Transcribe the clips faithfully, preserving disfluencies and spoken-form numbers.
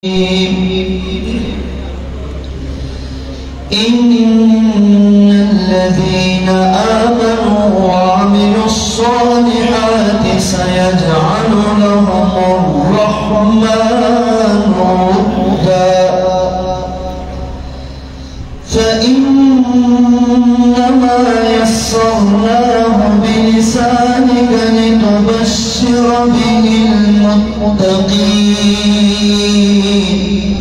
إن الذين آمنوا وعملوا الصالحات سيجعل لهم الرحمن ودا فإنما يسرناه بلسانك لتبشر به المتقين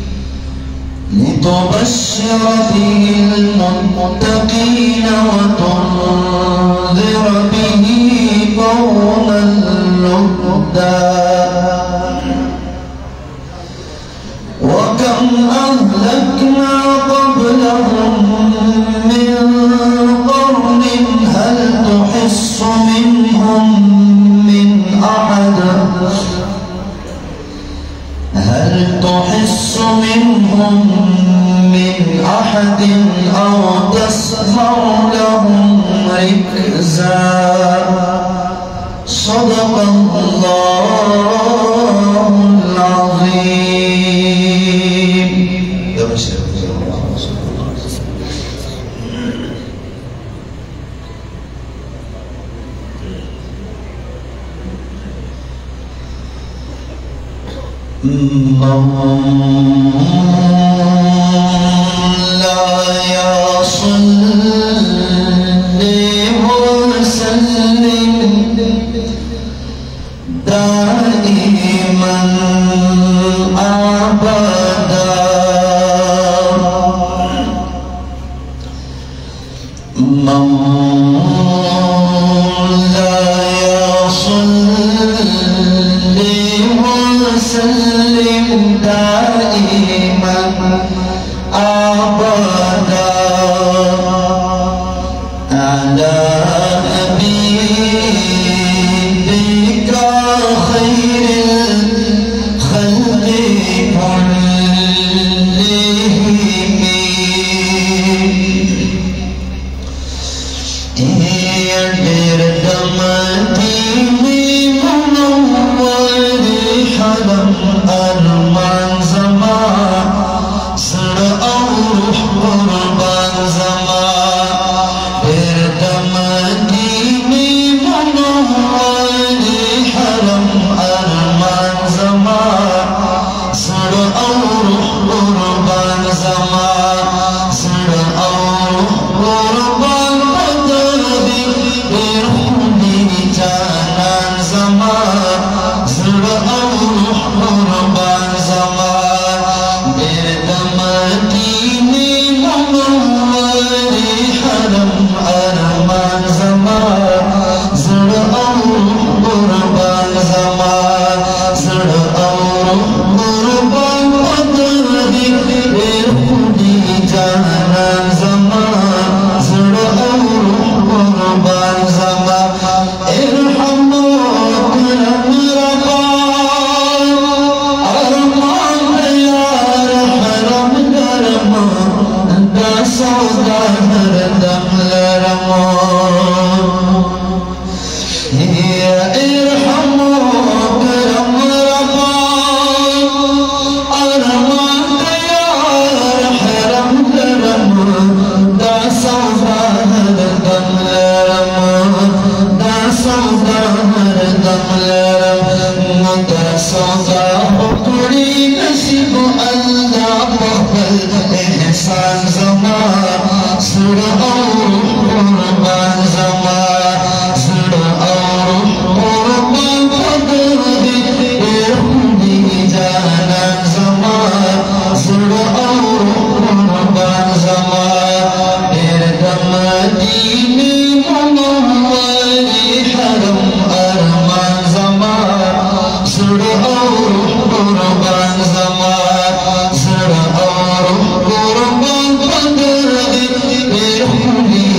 لتبشر به المتقين وتنذر به قوما لدا وكم أهلكنا قبلهم من قرن هل تحس منهم من أحد هل تحس منهم من أحد أو تسمع لهم ركزا صدق الله العظيم. مولاي صل وسلم دائما أبدا مولاي صل وسلم دائما أبدا على حبيبك خير الخلق كلهم يردمتي منور حرم أرمان زمان سر اور قربان زمان يردمتي منور حرم أرمان زمان سر اور قربان زمان سر اور قربان بدردی برخونی جانان زمان سر اور قربان زمان بردمتینی منوری حرم ارمان زمان سر اور قربان زمان سر اور قربان بدردی برخونی جانان زمان سر اور قربان زمان ارحم کرم ربا ارمان یار حرم درم دا سودا هردم لرم ارحم کرم ربا ارمان یار حرم درم دا سودا هردم لرم دا سودا هردم لرم دا سودا حکڑی نصیب اللہ بخل احسان زمان سر اور قربان زمان سر اور قربان بدردی برخونی جانان زمان سر اور قربان زمان بردمتینی منوری حرم ارمان زمان سر اور قربان زمان سر اور قربان بدردی برخونی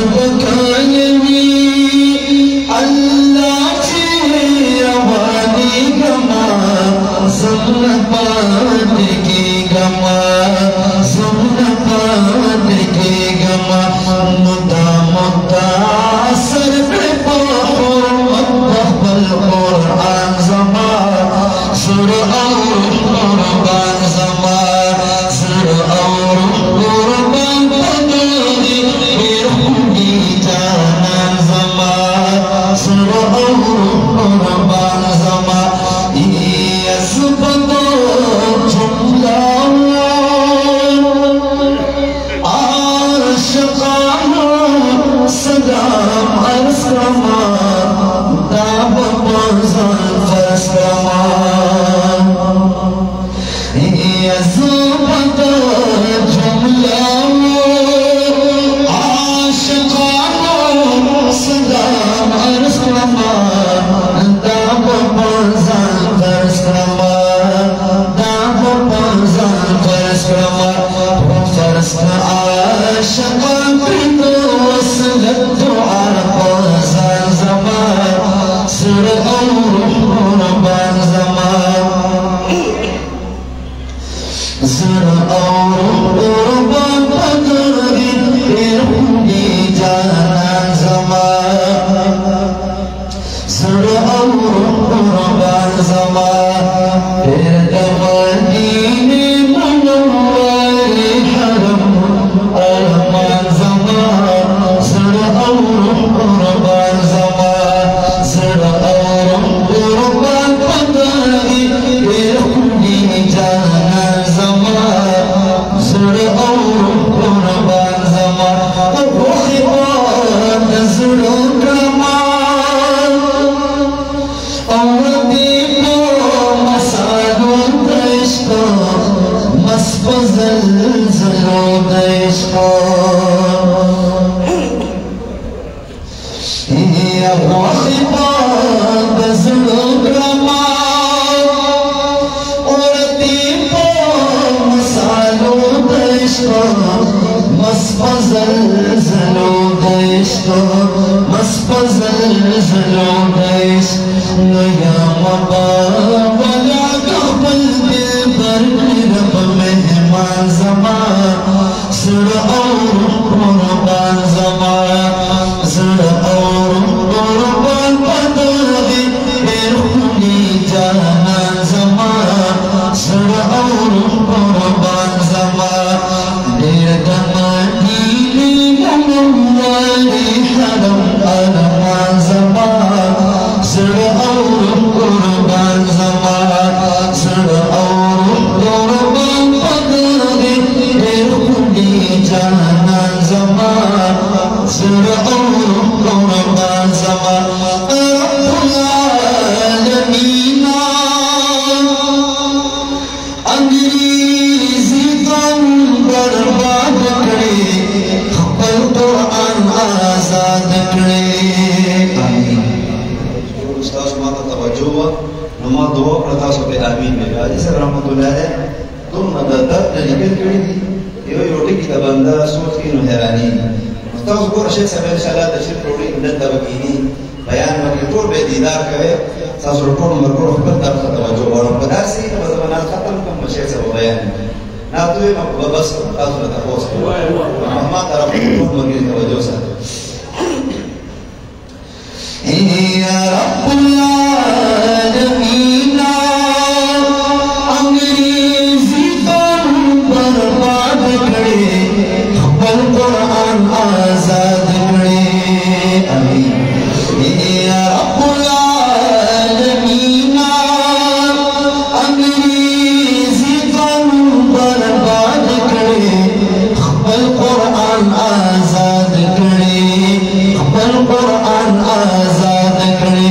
Quran azad kare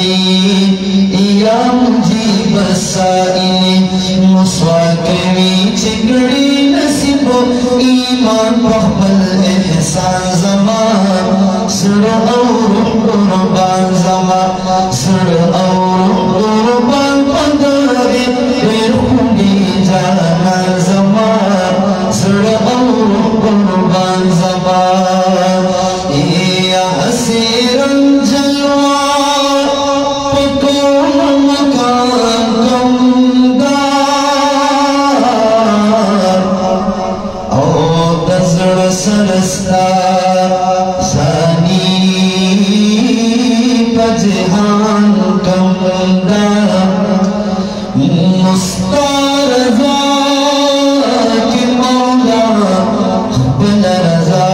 या मुजीब साइल मुस्वाकवी चिगड़ी नसीबो ईमान बहबल एहसान ज़मान सर और कुर्बान ज़मान सर और कुर्बान पंदारे बेरुखी जाना ज़मान सर और कुर्बान ज़मान या हसीरन जलवा सरस्ता सानी पजहान कमदा मुस्तारज़ा के मौला बन रज़ा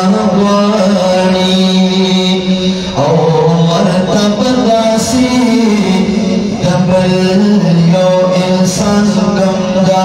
वाणी ओ मर्तबा से डबल यो इंसान कमदा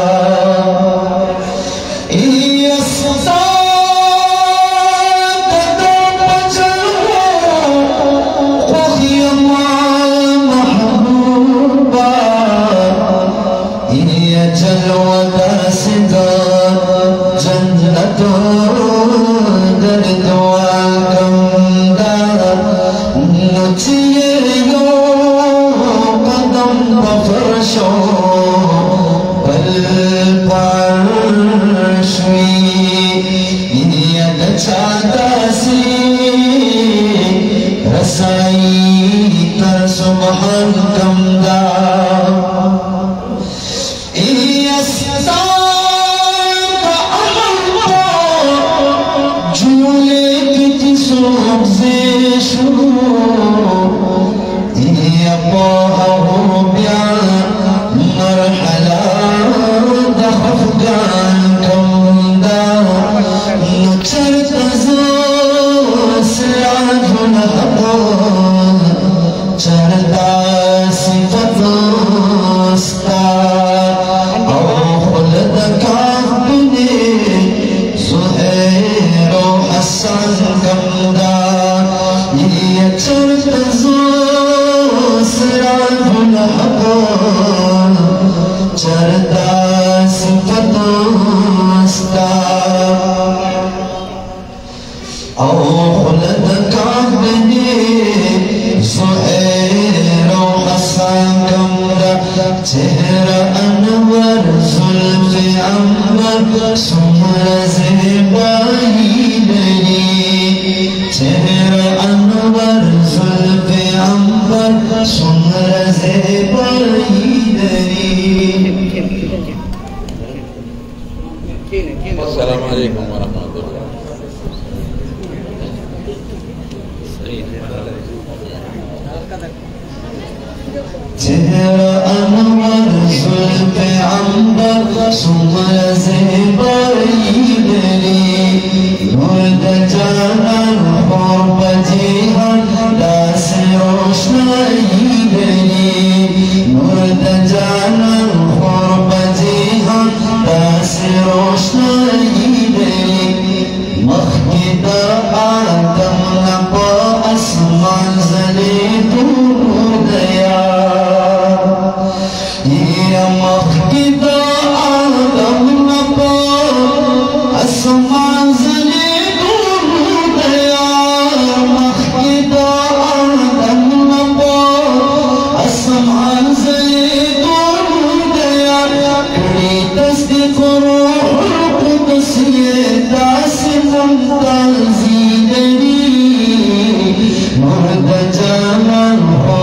सुबहान कमदा झूले की सोबे शुरू हो प्यार मरहला दफगान कमदा चरता सिराजुल हक़ चरता सिफतोस्ता औ खुलद काबने सुहैरो हसन कमदा ये चरता सिराजुल हक़ चरता सिफतोस्ता औ खुलद काबने सुहैरो हसन कमदा चेहरा अनवर जुल्फ़े अंबर सुमर ज़ेबाई दरी चेहरा अनवर जुल्फ़े अंबर सुमर ज़ेबाई दरी। अस्सलामु अलैकुम वरहमतुल्लाह। चेहरा अनवर जुल्फ़े अंबर सुमर ज़ेबाई दरी मुर्द जानन और बजीहन दास रोशनाई दरी मुर्द जानन और बजीहन दास रोशनाई दरी मखदा आदम नपा आसमान ज़ले दूर दया या मखदा आदम नपा आसमान ज़ले दूर दया मखदा आदम नपा आसमान ज़ले दूर दया कड़ी तस्दीक़ रूह कुद्स ये दास मुमताज़ी दरी मुर्द जानन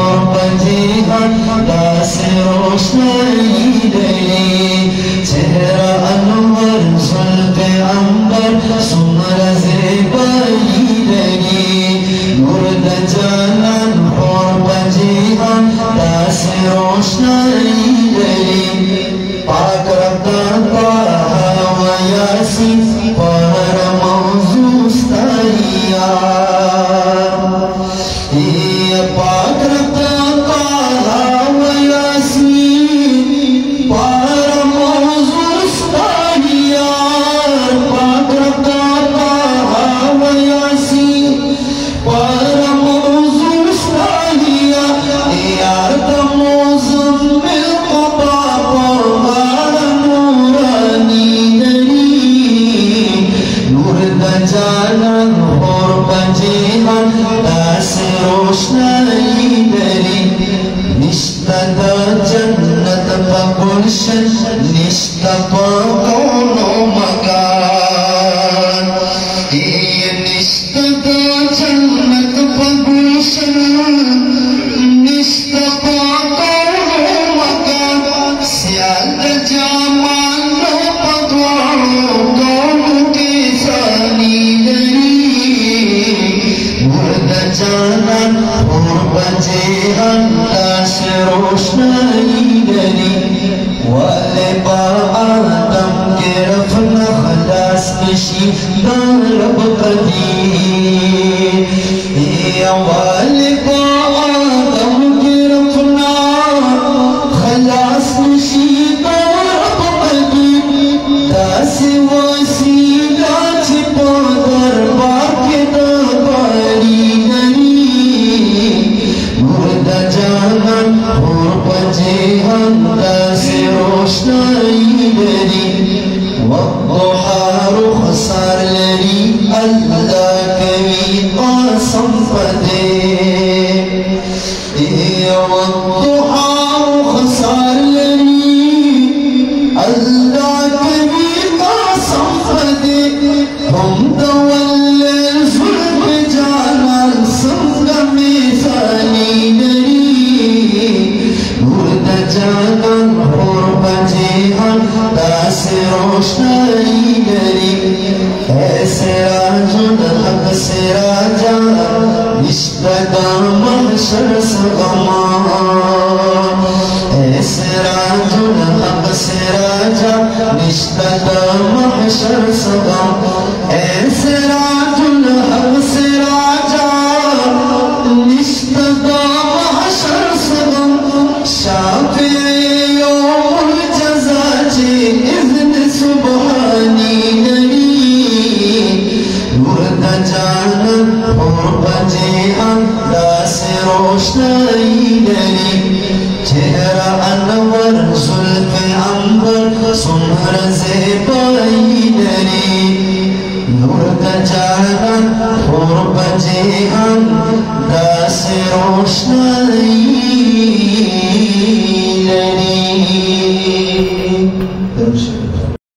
रोशनी